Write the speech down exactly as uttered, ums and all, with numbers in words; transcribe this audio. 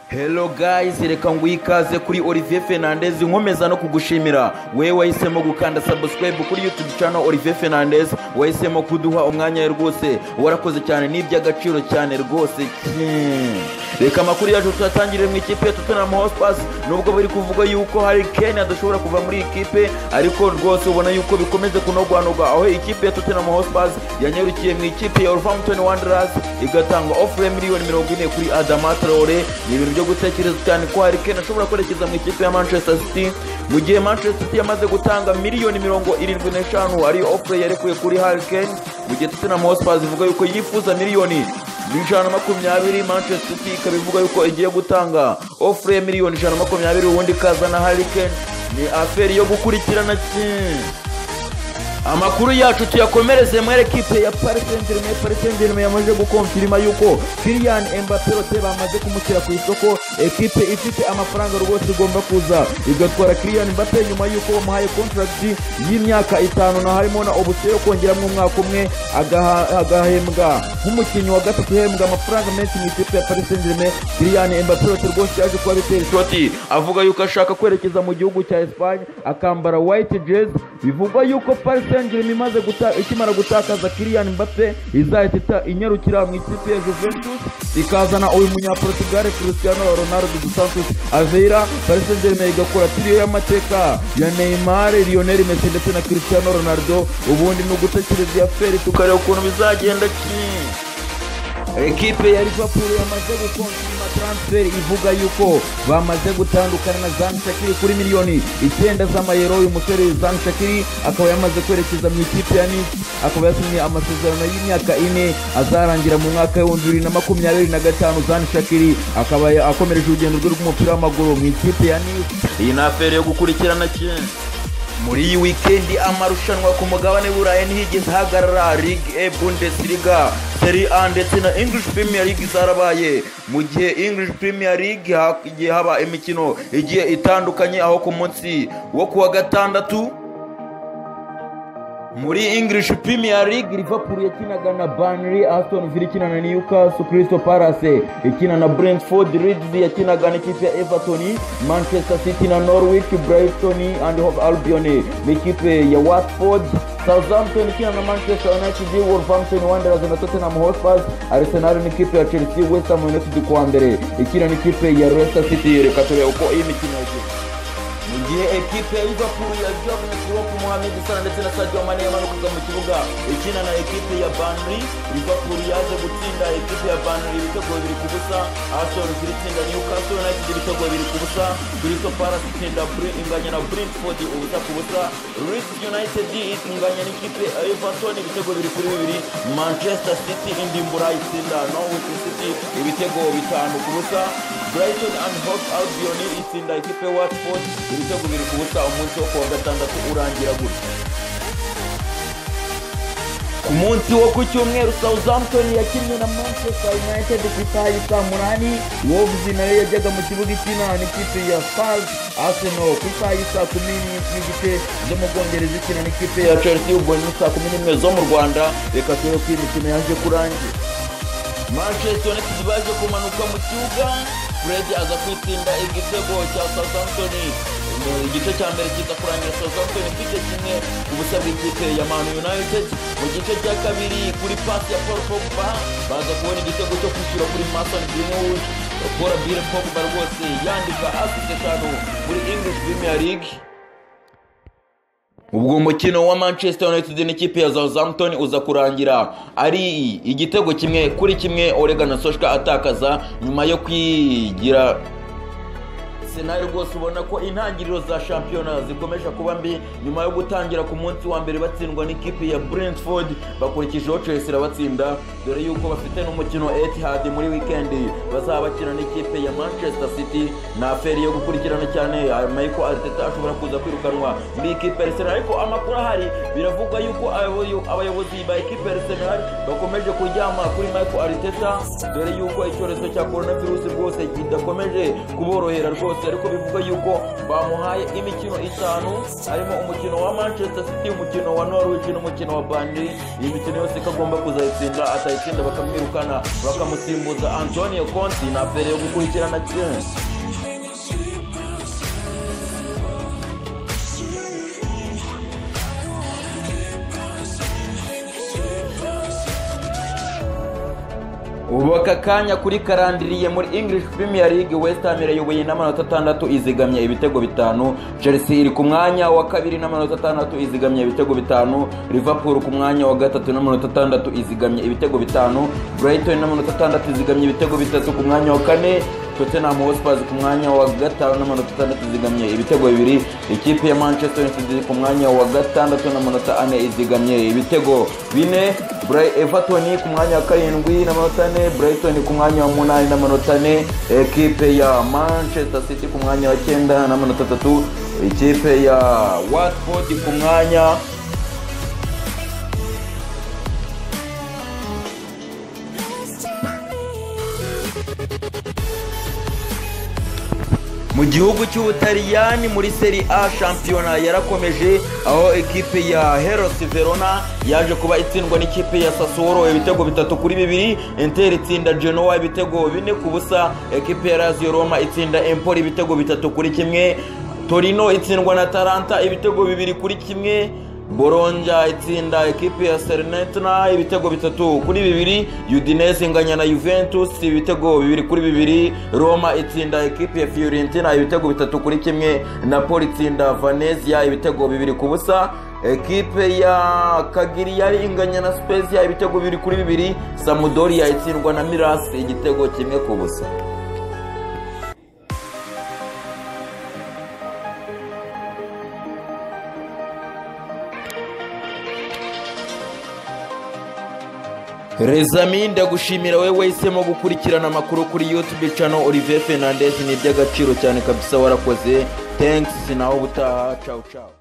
Hello guys, reka nguhe ikaze kuri Olivier Fernández, nkomeza no kugushimira wewe wahisemo gukanda subscribe kuri YouTube channel Olivier Fernández, wahisemo kuduha umwanya rwose, warakoze cyane n'iby'agaciro cyane rwose. Reka makuru yacu tutangire mu ikipe ya Tottenham Hotspur, nubwo bari kuvuga yuko hari kane adashobora kuva muri ikipe, ariko rwose ubona yuko bikomeze kunogwanoga, aho ikipe ya Tottenham Hotspur yanyarukiye mu ikipe ya Wolverhampton Wanderers igatanga offer miliyoni mirongo ine kuri Adama Traoré. Ni ibintu byo gutekereza cyane ko hari kane ashobora kwerekeza mu ikipe ya Manchester City, mu gihe Manchester City yamaze gutanga miliyoni mirongo irindwi n'eshanu ari offer yarekuye kuri Harry Kane, mu gihe Tottenham Hotspur ivuga yuko yifuza miliyoni ijana na makumyabiri. Manchester City ikaba ivuga yuko igiye gutanga offer ya miliyoni ijana na makumyabiri, ubundi kazana Harry Kane. Ni affaire yo gukurikirana cyane. Amakuru yacu tuyakomereze mu ekipe ya Paris Saint-Germain. Paris Saint-Germain yamaze gukonfirma yuko Kylian Mbappé bamaze kumushyira ku isoko. Ekipe ifite amafaranga rwose igomba kuza igatwara Kylian Mbappé nyuma yuko bamuhaye contract y'imyaka itanu, na harimo na option yo kongeramo umwaka umwe agahembwa nk'umukinnyi wa gatatu uhembwa amafaranga menshi mu ikipe ya Paris Saint-Germain. Kylian Mbappé rwose yaje kuba bitera ishoti, avuga yuko ashaka kwerekeza mu gihugu cya Espagne akambara white jersey. Bivugwa yuko Paris Saint-Germain imaze ikimara gutakaza Kylian Mbappé izahita inyarukira mu ikipe ya Juventus ikazana uyu munyaportugal Cristiano Ronaldo Aveira. Paris Saint-Germain igakora trio y'amateka ya Neymar, Lionel Messi ndetse na Cristiano Ronaldo. Ubundi no gutekereza ya feri tukareba ukuntu bizagenda ki. Ekipe ya Liverpool yamaze gukonfirma transfer ivuga yuko bamaze gutandukana na Zan Shaqiri kuri miliyoni icyenda z'amayero. Uyu musore Zan Shaqiri akaba yamaze kwerekeza mu ikipe ya Nice, akaba yasinye amasezerano y'imyaka ine azarangira mu mwaka wa bibiri na makumyabiri na gatanu. Zan Shaqiri akaba akomereje urugendo rwe rw'umupira w'amaguru mu ikipe ya Nice. Iyi ni affaire yo gukurikirana cyane. Muri iyi weekend amarushanwa ku mugabane w'Uburayi ntihigeze hagarara. Ligue A, Bundesliga, Serie A ndetse na English Premier League zarabaye, mu gihe English Premier League hagiye haba imikino igiye itandukanye, aho ku munsi wo kuwa gatandatu muri English Premier League Liverpool yakinaga na Burnley, Aston Villa ikina na Newcastle, Crystal Palace ikina na Brentford, Leeds yakinaga n'ikipe ya Everton, Manchester City na Norwich, Brighton and Hove Albion n'ikipe ya Watford, Southampton ikina na Manchester United, Wolverhampton Wanderers na Tottenham Hotspur, Arsenal n'ikipe ya Chelsea, West Ham United kwa mbere ikina n'ikipe ya Leicester City. Reka turebe uko iyi mikino yagiye. Mu gihe ekipe ya Liverpool ya Jurgen Klopp, Mohamed Salah ndetse na Sadio Mane yamanukaga mu kibuga ikina na ekipe ya Burnley, Liverpool yaje gutsinda ekipe ya Burnley ibitego bibiri ku busa. Aston Villa itsinda Newcastle United ibitego bibiri ku busa. Crystal Palace itsinda inganya na Brentford ubusa ku busa. Leeds United inganya n'ikipe ya Everton ibitego bibiri kuri bibiri. Manchester City indimbura itsinda Norwich City ibitego bitanu ku busa. Brighton and Hove Albion itsinda ekipe ya Watford ibitego bibiri ku busa. Umunsi wo kuwa gatandatu urangira gutya. Ku munsi wo ku cyumweru Southampton yakinnye na Manchester United ku isaha saa munani. Wolves nayo yajyaga mu kibuga ikina n'ikipe ya Spurs. Arsenal ku isaha saa kumi n'igice zo mu Bwongereza ikina n'ikipe ya Chelsea. Ubwo ni saa kumi n'imwe zo mu Rwanda. Reka turebe ko imikino yaje kurangira. Manchester United baje kumanuka mu kibuga, Fred aza kwitsinda igitego cya Southampton. Igice cya mbere kiza kurangira Southampton ifite kimwe ubusa bw'ikipe ya Man United. Mu gice cya kabiri kuri pass ya Paul Pogba baza kubona igitego cyo kwishyura kuri Mason Greenwood. Paul Pogba rwose yandika assist eshanu muri English Premier League. Ubwo umukino wa Manchester United n'ikipe ya Southampton uza kurangira ari igitego kimwe kuri kimwe. Ole Gunnar Solskjaer atakaza nyuma yo kwigira Arsenal. Rwose ubona ko intangiriro za shampiyona zikomeje kuba mbi nyuma yo gutangira ku munsi wa mbere batsindwa n'ikipe ya Brentford, bakurikijeho Chelsea batsinda, dore yuko bafite n'umukino Etihad muri weekend bazaba bakina n'ikipe ya Manchester City. Na affaire yo gukurikirana cyane. Michael Arteta ashobora kuza kwirukanwa muri ikipe ya Arsenal, ariko amakuru ahari biravugwa yuko abayobozi ba ikipe ya Arsenal bakomeje kujyama kuri Michael Arteta, dore yuko icyorezo cya coronavirus rwose kidakomeje kuborohera rwose, ariko bivuga yuko bamuhaye imikino itanu harimo umukino wa Manchester City, umukino wa Norwich n'umukino wa Burnley. Iyi mikino yose kagomba kuzayitsinda, atayitsinda bakamwirukana bakamusimbuza Antonio Conte na fere yo gukurikirana cyane. Ubu aka kanya kuri karandiriye muri English Premier League, West Ham irayoboye n'amanota atandatu izigamye ibitego bitanu, Chelsea iri ku mwanya wa kabiri n'amanota atandatu izigamye ibitego bitanu, Liverpool ku mwanya wa gatatu n'amanota atandatu izigamye ibitego bitanu, Brighton n'amanota atandatu izigamye ibitego bitatu ku mwanya wa kane, Tottenham Hotspur ku mwanya wa gatanu n'amanota atandatu izigamye ibitego bibiri, ikipe ya Manchester United ku mwanya wa gatandatu n'amanota ane izigamye ibitego bine, Everton ku mwanya wa karindwi n'amanota ane, Brighton ku mwanya wa munani n'amanota ane, ikipe ya Manchester City ku mwanya wa cyenda n'amanota atatu, ikipe ya Watford ku mwanya mu gihugu cy'Ubutaliyani muri Serie A shampiyona yarakomeje, aho ekipe ya Hellas Verona yaje kuba itsindwa n'ikipe ya Sassuolo ibitego bitatu kuri bibiri, Inter itsinda Genoa ibitego bine ku busa, ekipe ya Lazio Roma itsinda Empoli ibitego bitatu kuri kimwe, Torino itsindwa na Atalanta ibitego bibiri kuri kimwe, Bologna itsinda ekipe ya Salernitana ibitego bitatu kuri bibiri, Udinese inganya na Juventus ibitego bibiri kuri bibiri, Roma itsinda ekipe ya Fiorentina ibitego bitatu kuri kimwe, Napoli itsinda Venezia ibitego bibiri ku busa, ekipe ya Cagliari inganya na Spezia ibitego bibiri kuri bibiri, Sampdoria itsindwa na Milan igitego kimwe ku busa. Rezami, ndagushimira wewe wahisemo gukurikirana amakuru kuri YouTube channel Olivier Fernández, ni by'agaciro cyane kabisa, warakoze. Thanks, naho butaha, ciao ciao.